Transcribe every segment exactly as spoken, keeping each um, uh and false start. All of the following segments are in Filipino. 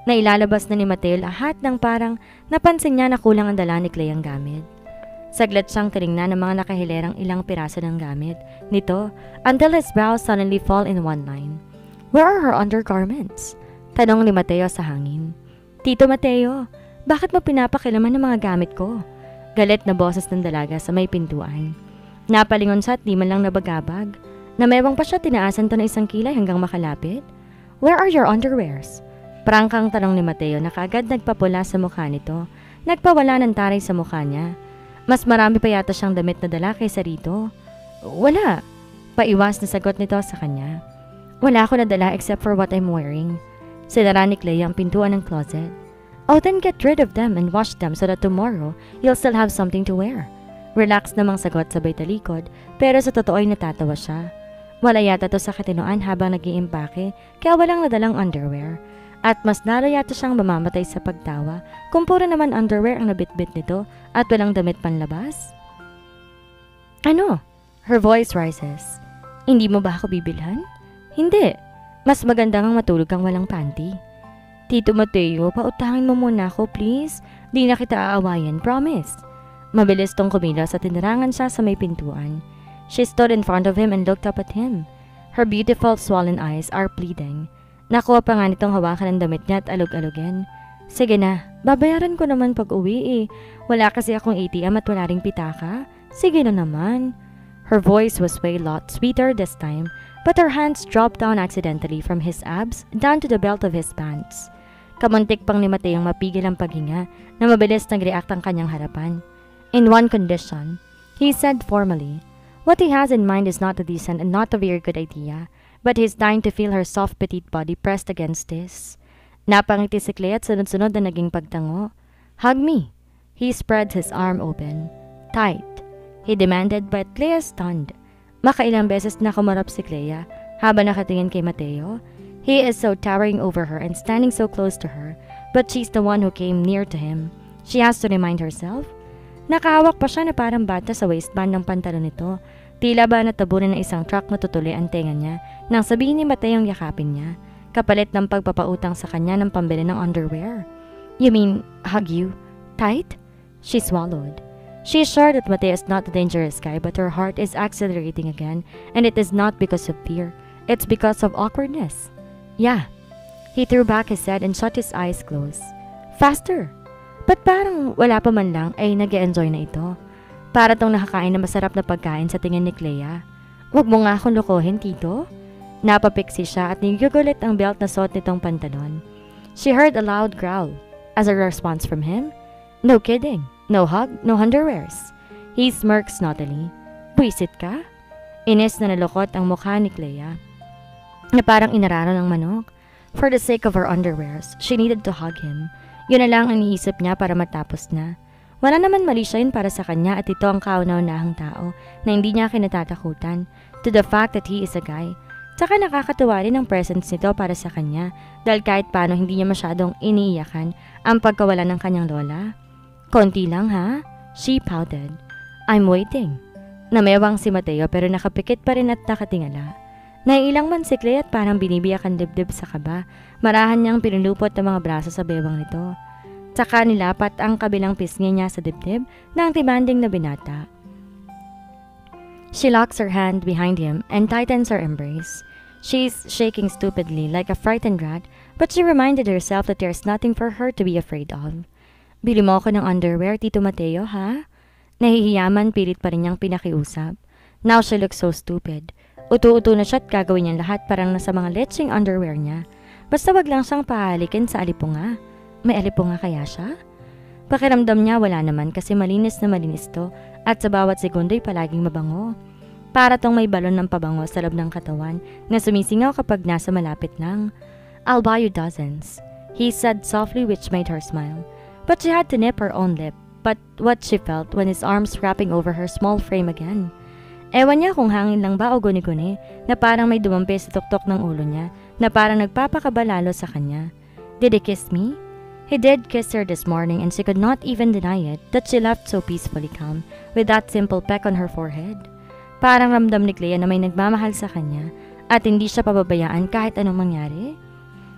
na ilalabas na ni Mateo lahat ng parang napansin niya na kulang ang dala ni Clea ang gamit. Saglit siyang tinignan ng mga nakahilerang ilang piraso ng gamit nito until his brows suddenly fall in one line. Where are her undergarments? Tanong ni Mateo sa hangin. Tito Mateo, bakit mo pinapakilaman ng mga gamit ko? Galit na boses ng dalaga sa may pintuan. Napalingon siya at di man lang nabagabag. Namewang pa siya tinaasan to na isang kilay hanggang makalapit. Where are your underwears? Prangkang tanong ni Mateo na kaagad nagpapula sa mukha nito. Nagpawala ng taray sa mukha niya. Mas marami pa yata siyang damit na dala kaysa rito. Wala. Paiwas na sagot nito sa kanya. Wala ako na dala except for what I'm wearing. Sinara ni Clea ang pintuan ng closet. Oh, then get rid of them and wash them so that tomorrow you'll still have something to wear. Relax namang sagot sabay talikod pero sa totoo ay natatawa siya. Wala yata to sa katinoan habang nag-iimpake kaya walang nadalang underwear. At mas lalo yata siyang mamamatay sa pagtawa kung puro naman underwear ang nabitbit nito at walang damit panlabas. Ano? Her voice rises. Hindi mo ba ako bibilhan? Hindi. Mas maganda ngang matulog kang walang panty. Tito Mateo, pautangin mo muna ako please. Di na kita aawayan, promise. Mabilis tong kumilos at tinarangan siya sa may pintuan. She stood in front of him and looked up at him. Her beautiful swollen eyes are pleading. Nakuha pa nga nitong hawakan ng damit niya at alog-alogin. Sige na, babayaran ko naman pag uwi eh. Wala kasi akong A T M at wala ring pitaka. Sige na naman. Her voice was way lot sweeter this time, but her hands dropped down accidentally from his abs down to the belt of his pants. Kamuntik pang ni Mateong mapigil ang paghinga na mabilis nag-react ang kanyang harapan. In one condition, he said formally, what he has in mind is not a decent and not a very good idea. But he's dying to feel her soft petite body pressed against his. Napangiti si Clea at sunod-sunod na naging pagtango. Hug me. He spread his arm open. Tight. He demanded but Clea stunned. Makailang beses na kumarap si Clea habang nakatingin kay Mateo. He is so towering over her and standing so close to her, but she's the one who came near to him. She has to remind herself. Nakahawak pa siya na parang bata sa waistband ng pantalon nito. Tila ba natabunan ng isang truck na tutuloy ang tenga niya nang sabihin ni Mateong yakapin niya, kapalit ng pagpapautang sa kanya ng pambili ng underwear. You mean, hug you? Tight? She swallowed. She is sure that Mateo is not a dangerous guy, but her heart is accelerating again, and it is not because of fear. It's because of awkwardness. Yeah. He threw back his head and shut his eyes close. Faster! But parang wala pa man lang ay nag-e-enjoy na ito. Para tong nakakain na masarap na pagkain sa tingin ni Clea. Huwag mo nga akong lokohin, tito. Napapiksi siya at nigugulit ang belt na suot nitong pantalon. She heard a loud growl. As a response from him, no kidding, no hug, no underwears. He smirked snottily. Buisit ka? Inis na nalukot ang mukha ni Clea, na parang inararo ng manok. For the sake of her underwears, she needed to hug him. Yun na lang ang iniisip niya para matapos na. Wala naman mali siya yun para sa kanya at ito ang kauna-unahang tao na hindi niya kinatatakutan to the fact that he is a guy. Tsaka nakakatuwa rin ang presence nito para sa kanya dahil kahit paano hindi niya masyadong iniiyakan ang pagkawala ng kanyang lola. Konti lang ha? She pouted. I'm waiting. Namewang si Mateo pero nakapikit pa rin at nakatingala. Naiilang man si Clea at parang binibiyak ang dibdib sa kaba. Marahan niyang pinulupot ang mga braso sa bewang nito. Tsaka nilapat ang kabilang pisngi niya sa dibdib ng tibanding na binata. She locks her hand behind him and tightens her embrace. She's shaking stupidly like a frightened rat, but she reminded herself that there's nothing for her to be afraid of. Bili mo ako ng underwear, Tito Mateo, ha? Nahihiyaman, pilit pa rin niyang pinakiusap. Now she looks so stupid. Utu-utu na siya at gagawin niya lahat parang nasa mga lecheng underwear niya. Basta wag lang siyang pahalikin sa alipunga. May alipunga kaya siya? Pakiramdam niya wala naman kasi malinis na malinis to at sa bawat segundo'y palaging mabango. Para tong may balon ng pabango sa loob ng katawan na sumisingaw kapag nasa malapit lang. I'll buy you dozens, he said softly, which made her smile. But she had to nip her own lip, but what she felt when his arms wrapping over her small frame again. Ewan niya kung hangin lang ba o guni-guni na parang may dumampi sa tuktok ng ulo niya na parang nagpapakabalalo sa kanya. Did he kiss me? He did kiss her this morning and she could not even deny it that she left so peacefully calm with that simple peck on her forehead. Parang ramdam ni Clea na may nagmamahal sa kanya at hindi siya pababayaan kahit anong mangyari.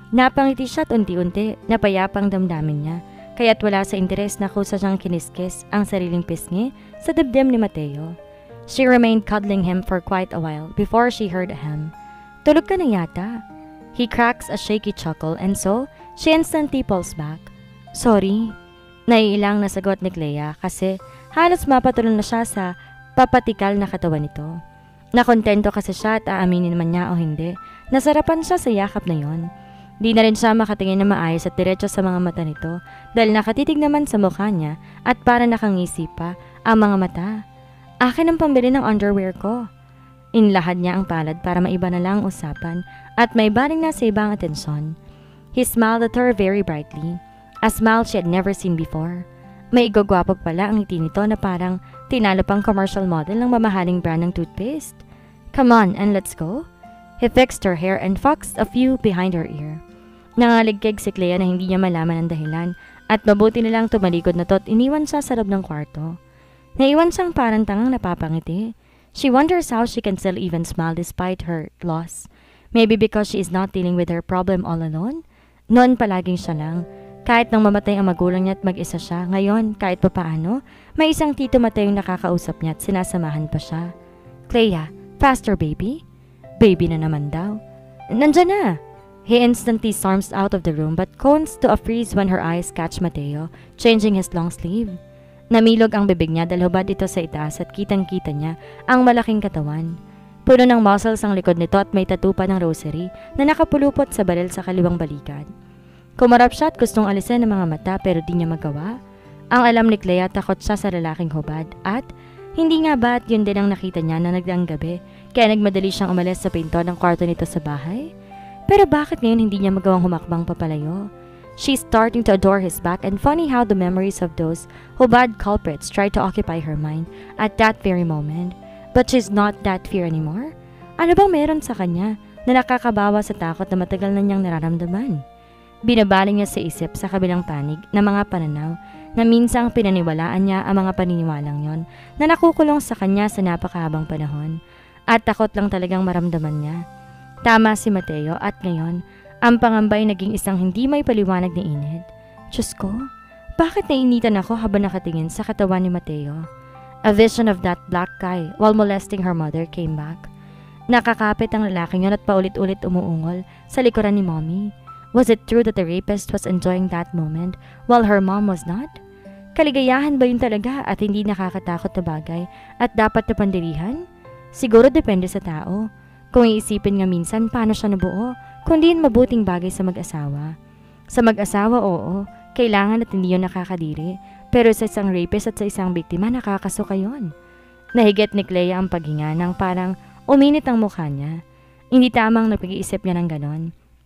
Napangiti siya at unti-unti, napayapang damdamin niya, kaya't wala sa interes na kusa siyang kiniskis ang sariling pisngi sa dibdib ni Mateo. She remained cuddling him for quite a while before she heard him. Tulog ka na yata. He cracks a shaky chuckle and so, she instantly pulls back. Sorry. Naiilang na sagot ni Clea kasi halos mapatulong na siya sa papatikal na katawan nito. Nakontento kasi siya at aaminin man niya o hindi, nasarapan siya sa yakap na yon. Di na rin siya makatingin na maayos at diretso sa mga mata nito dahil nakatitig naman sa mukha niya at para nakangisi pa ang mga mata. Akin ang pambili ng underwear ko. Inlahad niya ang palad para maiba na lang ang usapan at may baling na sa ibang atensyon. He smiled at her very brightly, a smile she had never seen before. May igagwapo pala ang ngiti nito na parang tinalo pang commercial model ng mamahaling brand ng toothpaste. Come on and let's go. He fixed her hair and foxed a few behind her ear. Nangaligkig si Clea na hindi niya malaman ang dahilan at mabuti nilang tumalikod na to at iniwan siya sa loob ng kwarto. Naiwan siyang parang tangang napapangiti. She wonders how she can still even smile despite her loss. Maybe because she is not dealing with her problem all alone? Noon palaging siya lang. Kahit nang mamatay ang magulang niya at mag-isa siya, ngayon kahit papaano, may isang tito Mateo yung nakakausap niya at sinasamahan pa siya. Clea, faster baby? Baby na naman daw. Nandyan na! He instantly storms out of the room but cones to a freeze when her eyes catch Mateo, changing his long sleeve. Namilog ang bibig niya dahil hubad ito sa itaas at kitang-kita niya ang malaking katawan. Puno ng muscles ang likod nito at may tattoo pa ng rosary na nakapulupot sa baril sa kaliwang balikat. Kumarap siya at gustong alisin ang mga mata pero di niya magawa. Ang alam ni Clea, takot siya sa lalaking hubad at hindi nga ba at yun din ang nakita niya na nagdaang gabi kaya nagmadali siyang umalis sa pinto ng kwarto nito sa bahay? Pero bakit ngayon hindi niya magawang humakbang papalayo? She's starting to adore his back and funny how the memories of those hubad culprits try to occupy her mind at that very moment. But she's not that fear anymore? Ano bang meron sa kanya na nakakabawa sa takot na matagal na niyang nararamdaman? Binabaling niya sa isip sa kabilang panig na mga pananaw na minsang pinaniwalaan niya ang mga paniniwalang yon na nakukulong sa kanya sa napakahabang panahon at takot lang talagang maramdaman niya. Tama si Mateo at ngayon, ang pangambay naging isang hindi may paliwanag na init. Diyos ko, bakit nainitan ako habang nakatingin sa katawan ni Mateo? A vision of that black guy while molesting her mother came back. Nakakapit ang lalaking yun at paulit-ulit umuungol sa likuran ni Mommy. Was it true that the rapist was enjoying that moment while her mom was not? Kaligayahan ba yun talaga at hindi nakakatakot na bagay at dapat na pandirihan? Siguro depende sa tao. Kung iisipin nga minsan paano siya nabuo, kundi yun mabuting bagay sa mag-asawa. Sa mag-asawa, oo, kailangan at hindi yun nakakadiri. Pero sa isang rapist at sa isang biktima, nakakasuka yun. Nahigit ni Clea ang paghinga nang parang uminit ang mukha niya. Hindi tamang napag-iisip niya ng ganon.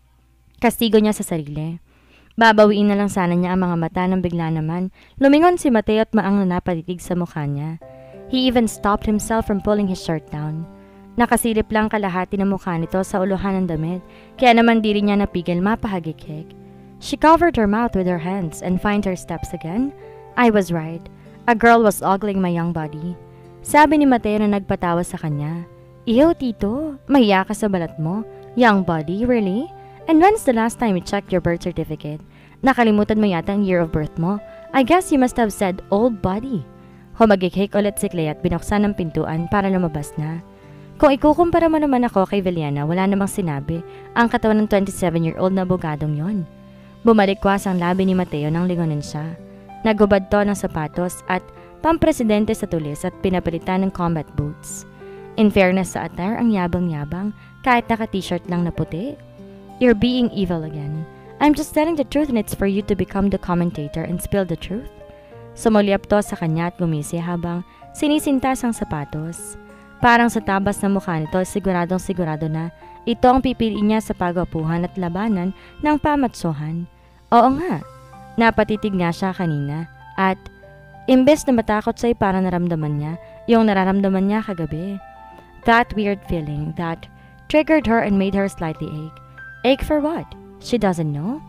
Kastigo niya sa sarili. Babawiin na lang sana niya ang mga mata nang bigla naman. Lumingon si Mateo at maang napatitig sa mukha niya. He even stopped himself from pulling his shirt down. Nakasilip lang kalahati ng mukha nito sa uluhan ng damit, kaya naman di rin niya napigil mapahagikik. She covered her mouth with her hands and find her steps again. I was right. A girl was ogling my young body. Sabi ni Mateo na nagpatawa sa kanya. Ew, tito, mahiya ka sa balat mo. Young body, really? And when's the last time you checked your birth certificate? Nakalimutan mo yata ang year of birth mo. I guess you must have said old body. Humagikik ulit si Clea at binuksan ang pintuan para lumabas na. Kung ikukumpara mo naman ako kay Veliana, wala namang sinabi ang katawan ng twenty-seven-year-old na abogadong yon. Bumalikwas ang labi ni Mateo nang lingonin siya. Naghubad to ng sapatos at pampresidente sa tulis at pinapalitan ng combat boots. In fairness sa attire, ang yabang-yabang kahit naka-t-shirt lang na puti. You're being evil again. I'm just telling the truth and it's for you to become the commentator and spill the truth. Sumulyap to sa kanya at gumisi habang sinisintas ang sapatos. Parang sa tabas ng mukha nito, siguradong sigurado na ito ang pipiliin niya sa pagwapuhan at labanan ng pamatsuhan. Oo nga, napatitig nga siya kanina at imbes na matakot sa'y parang naramdaman niya yung nararamdaman niya kagabi. That weird feeling that triggered her and made her slightly ache. Ache for what? She doesn't know.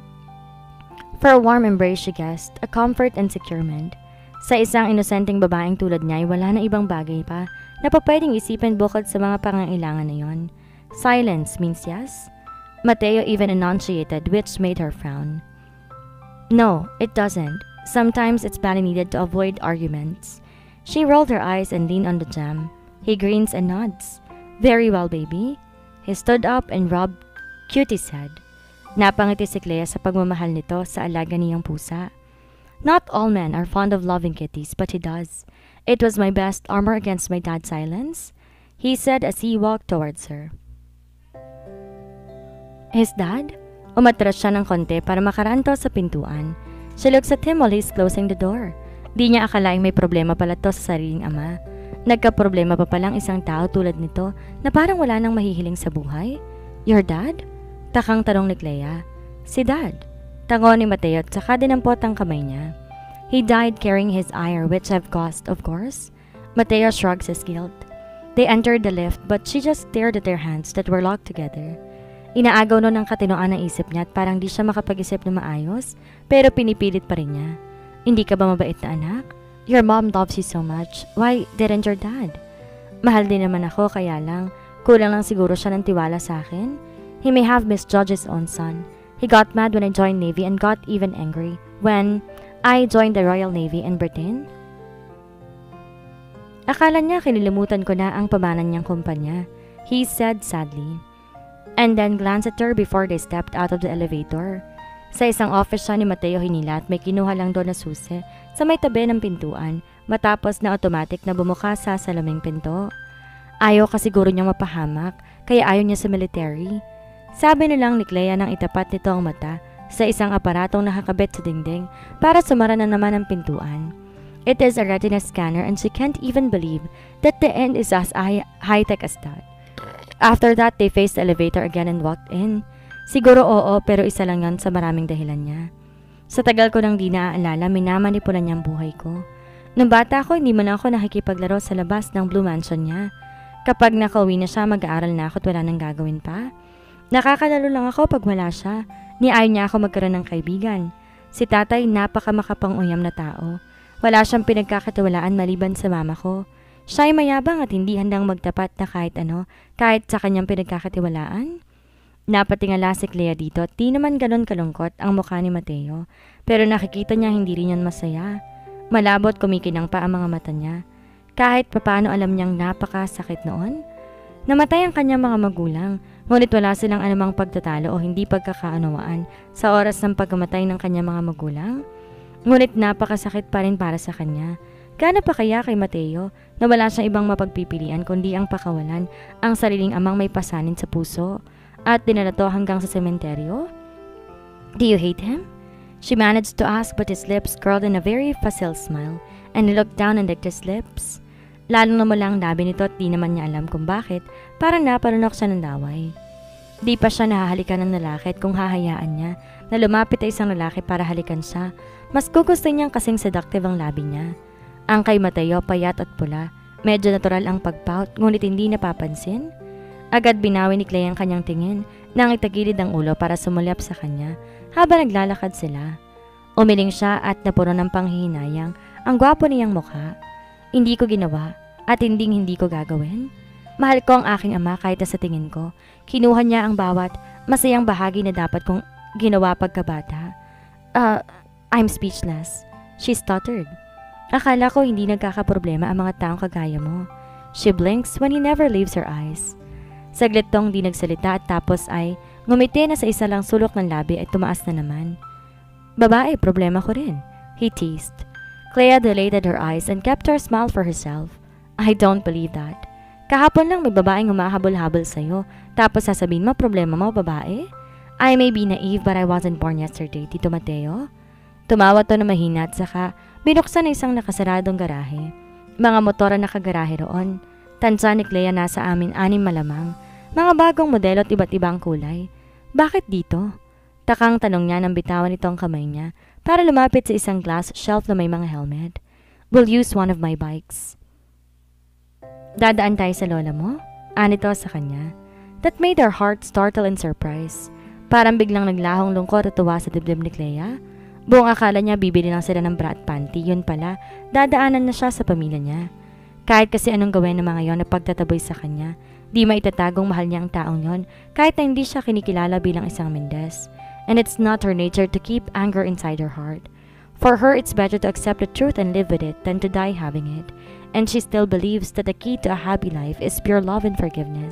For a warm embrace, she guessed, a comfort and securement. Sa isang inosenteng babaeng tulad niya ay wala na ibang bagay pa na pa pwedeng isipin bukod sa mga pangangailangan na yon. Silence means yes. Mateo even enunciated, which made her frown. No, it doesn't. Sometimes it's badly needed to avoid arguments. She rolled her eyes and leaned on the jam. He grins and nods. Very well, baby. He stood up and rubbed Cutie's head. Napangiti si Clea sa pagmamahal nito sa alaga niyang pusa. Not all men are fond of loving kitties, but he does. It was my best armor against my dad's silence, he said as he walked towards her. His dad? Umatras siya ng konti para makaranto sa pintuan. She looks at him while he's closing the door. Di niya akalaing may problema pala to sa sariling ama. Nagka-problema pa palang isang tao tulad nito na parang wala nang mahihiling sa buhay. Your dad? Takang tanong ni Clea. Si dad. Tango ni Mateo at saka dinampot ang kamay niya. He died carrying his ire, which I've caused, of course. Mateo shrugs his guilt. They entered the lift but she just stared at their hands that were locked together. Inaagaw nun ang katinoan ng isip niya at parang di siya makapag-isip na maayos, pero pinipilit pa rin niya. Hindi ka ba mabait na anak? Your mom loves you so much. Why didn't your dad? Mahal din naman ako, kaya lang, kulang lang siguro siya ng tiwala sa akin. He may have misjudged his own son. He got mad when I joined Navy and got even angry when I joined the Royal Navy in Britain. Akala niya kinilimutan ko na ang pamanan niyang kumpanya, he said sadly. And then glanced at her before they stepped out of the elevator. Sa isang office siya ni Mateo hinila at may kinuha lang doon na susi sa may tabi ng pintuan matapos na automatic na bumuka sa salaming pinto. Ayaw ka siguro niyang mapahamak kaya ayaw niya sa military. Sabi nilang ni Clea nang itapat nito ang mata sa isang aparatong nakakabit sa dingding para sumara na naman ang pintuan. It is a retina scanner and she can't even believe that the end is as high-tech as that. After that, they faced the elevator again and walked in. Siguro oo, pero isa lang yon sa maraming dahilan niya. Sa tagal ko nang di naaalala, minamanipulan niya ang buhay ko. Nung bata ako, hindi man ako nakikipaglaro sa labas ng Blue Mansion niya. Kapag nakauwi na siya, mag-aaral na ako at wala nang gagawin pa. Nakakalalo lang ako pag wala siya. Niayon niya ako magkaroon ng kaibigan. Si tatay, napaka makapang-uyam na tao. Wala siyang pinagkakatiwalaan maliban sa mama ko. Siya ay mayabang at hindi handang magtapat na kahit ano, kahit sa kanyang pinagkakatiwalaan. Napatingala si Clea dito at di naman ganon kalungkot ang mukha ni Mateo. Pero nakikita niya hindi rin yan masaya. Malabot kumikinang pa ang mga mata niya. Kahit papaano alam niyang napakasakit noon. Namatay ang kanyang mga magulang, ngunit wala silang anumang pagtatalo o hindi pagkakaunawaan sa oras ng pagkamatay ng kanyang mga magulang. Ngunit napakasakit pa rin para sa kanya. Gaano pa kaya kay Mateo na wala siyang ibang mapagpipilian kundi ang pakawalan ang sariling amang may pasanin sa puso at dinala to hanggang sa sementeryo? Do you hate him? She managed to ask but his lips curled in a very facile smile and he looked down and licked his lips. Lalong namula ang labi nito at di naman niya alam kung bakit parang naparunok siya ng laway. Di pa siya nahahalikan ng lalaki at kung hahayaan niya na lumapit ay isang lalaki para halikan siya, mas gugusto niyang kasing seductive ang labi niya. Ang kay Mateo payat at pula, medyo natural ang pagpout ngunit hindi napapansin. Agad binawi ni Clea ang kanyang tingin nang itagilid ang ulo para sumulyap sa kanya habang naglalakad sila. Umiling siya at napuno ng panghihinayang ang gwapo niyang mukha. Hindi ko ginawa at hindi hindi ko gagawin. Mahal ko ang aking ama kahit sa tingin ko. Kinuha niya ang bawat masayang bahagi na dapat kong ginawa pagkabata. Uh, I'm speechless. She stuttered. Akala ko hindi nagkakaproblema ang mga taong kagaya mo. She blinks when he never leaves her eyes. Saglit tong di nagsalita at tapos ay ngumiti na sa isa lang sulok ng labi at tumaas na naman. Babae, problema ko rin. He teased. Clea dilated her eyes and kept her smile for herself. I don't believe that. Kahapon lang may babaeng humahabol-habol sa'yo, tapos sasabihin mo problema mo, babae? I may be naive but I wasn't born yesterday, Tito Mateo. Tumawa to na mahina at saka binuksan na isang nakasaradong garahe. Mga motor ang nakagarahe roon. Tansa ni Clea nasa amin anim malamang. Mga bagong modelo at iba't ibang kulay. Bakit dito? Takang tanong niya nang bitawan nito ang kamay niya para lumapit sa isang glass shelf na may mga helmet. We'll use one of my bikes. Dadaan tayo sa lola mo? Anito sa kanya. That made her heart startle in surprise. Parang biglang naglahong lungkot at tuwa sa dibdib ni Clea. Buong akala niya bibili lang sila ng bra at panty. Yun pala, dadaanan na siya sa pamilya niya. Kahit kasi anong gawin ng mga yon na pagtataboy sa kanya, Di maitatagong mahal niya ang taong yon kahit na hindi siya kinikilala bilang isang Mendez. And it's not her nature to keep anger inside her heart. For her, it's better to accept the truth and live with it than to die having it. And she still believes that the key to a happy life is pure love and forgiveness.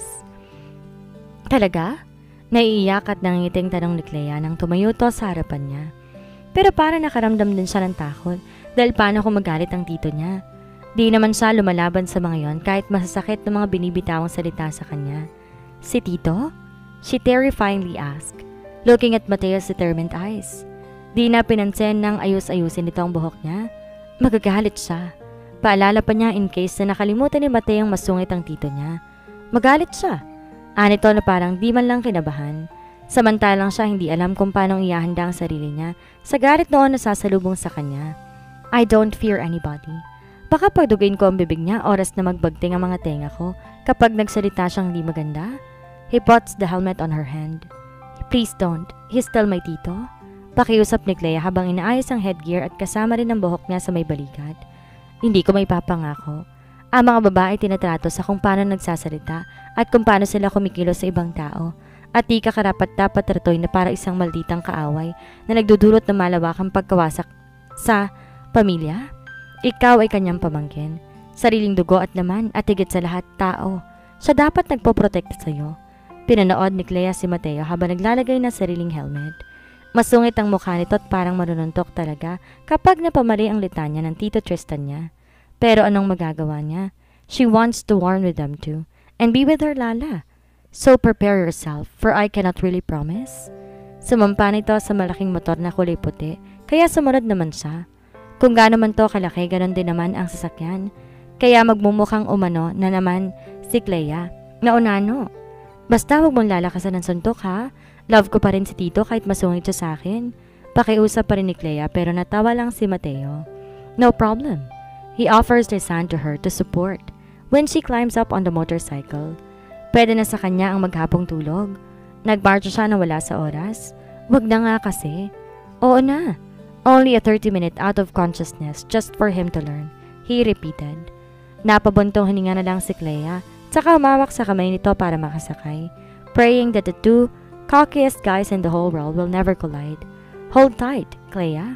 Talaga? Naiiyak at nangingiting tanong ni Clea nang tumayo to sa harapan niya. Pero para nakaramdam din siya ng takot dahil paano kung magalit ang tito niya. Di naman siya lumalaban sa mga yon kahit masasakit ng mga binibitawang salita sa kanya. Si Tito? She terrifyingly asked, looking at Mateo's determined eyes. Di na pinansin nang ayus-ayusin nito ang buhok niya. Magagalit siya. Paalala pa niya in case na nakalimutan ni Mateo ang masungit ang tito niya. Magalit siya. Anito na parang di man lang kinabahan. Samantalang siya hindi alam kung paano ihahanda ang sarili niya sa galit noon na sasalubong sa kanya. I don't fear anybody. Baka pagdugain ko ang bibig niya oras na magbagting ang mga tenga ko kapag nagsalita siyang di maganda. He puts the helmet on her hand. Please don't. He's still my tito. Pakiusap ni Clea habang inaayos ang headgear at kasama rin ang buhok niya sa may balikat. Hindi ko may papangako. Ang mga babae tinatrato sa kung paano nagsasalita at kung paano sila kumikilos sa ibang tao. At di ka karapat-dapat tratoy na para isang malditang kaaway na nagdudulot ng malawakang pagkawasak sa pamilya. Ikaw ay kanyang pamangkin, sariling dugo at laman at higit sa lahat tao. Siya dapat nagpoprotekta sa iyo. Pinanood ni Clea si Mateo habang naglalagay ng sariling helmet. Masungit ang mukha nito at parang marununtok talaga kapag napamali ang litanya ng Tito Tristan niya. Pero anong magagawa niya? She wants to warn with them too and be with her Lala. So prepare yourself for I cannot really promise. Sumampa nito sa malaking motor na kulay puti kaya sumunod naman siya. Kung gaano man to kalaki, ganon din naman ang sasakyan. Kaya magmumukhang umano na naman si Clea. Naunano. Basta huwag mong lalakasan ng suntok ha. Love ko pa rin si Tito kahit masungit siya sa akin. Pakiusap pa rin ni Clea pero natawa lang si Mateo. No problem. He offers his hand to her to support when she climbs up on the motorcycle. Pwede na sa kanya ang maghapong tulog. Nagmarcha siya na wala sa oras. Wag na nga kasi. Oo na. Only a thirty minute out of consciousness just for him to learn, he repeated. Napabuntong hininga na lang si Clea, tsaka umawak sa kamay nito para makasakay, praying that the two cockiest guys in the whole world will never collide. Hold tight, Clea.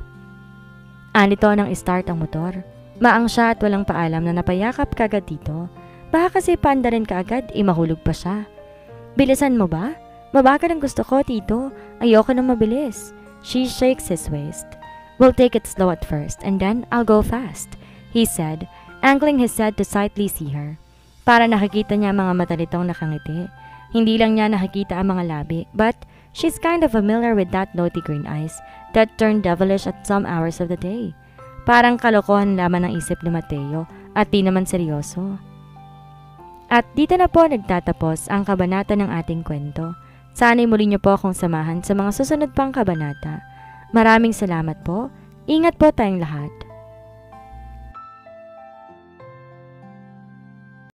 Anito nang start ang motor. Maang siya at walang paalam na napayakap kagad dito. Baka kasi paanda rin kaagad, imahulog pa siya. Bilisan mo ba? Mabagal ang gusto ko, Tito. Ayoko nang mabilis. She shakes his waist. We'll take it slow at first, and then I'll go fast, he said, angling his head to slightly see her. Para nakikita niya mga mata nitong nakangiti. Hindi lang niya nakikita ang mga labi, but she's kind of familiar with that naughty green eyes that turn devilish at some hours of the day. Parang kalokohan lamang ng isip ni Mateo at di naman seryoso. At dito na po nagtatapos ang kabanata ng ating kwento. Sana'y muli niyo po akong samahan sa mga susunod pang kabanata. Maraming salamat po. Ingat po tayong lahat.